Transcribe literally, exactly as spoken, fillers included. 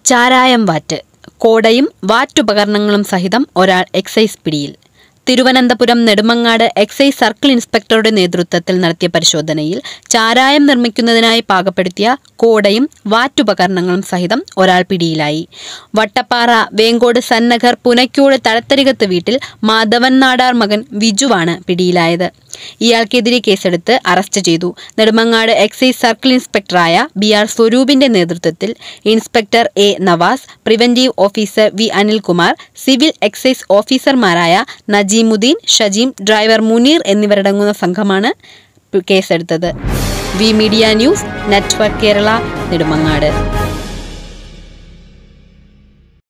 ചാരായം വാറ്റ്, കോടയും വാറ്റുപകരണങ്ങളും സഹിതം ഒരാൾ എക്സൈസ് പിടിയിൽ. തിരുവനന്തപുരം നെടുമങ്ങാട് എക്സൈസ് സർക്കിൾ ഇൻസ്പെക്ടറുടെ നേതൃത്വത്തിൽ നടത്തിയ പരിശോധനയിൽ ചാരായം നിർമ്മിക്കുന്നതിനായി പാകപ്പെടുത്തിയ കോടയും വാറ്റുപകരണങ്ങളും സഹിതം ഒരാൾ പിടിയിലായി. വട്ടപ്പാറ വേങ്കോട് സന്നഗർ പുനയ്ക്കോട് തളത്തരികത്ത് വീട്ടിൽ മാധവൻ നാടാർ മകൻ വിജുവാണ് പിടിയിലായത്. ഇയാൾക്കെതിരെ കേസെടുത്ത് അറസ്റ്റ് ചെയ്തു. നെടുമങ്ങാട് എക്സൈസ് സർക്കിൾ ഇൻസ്പെക്ടറായ ബി ആർ സ്വരൂപിന്റെ നേതൃത്വത്തിൽ inspector A Navas, preventive officer V Anilkumar, civil excise ഓഫീസർമാരായ നജീമുദ്ദീൻ, ഷജീം, ഡ്രൈവർ മുനീർ എന്നിവരടങ്ങുന്ന സംഘമാണ് കേസെടുത്തത്. V media news network Kerala, Nedumangad.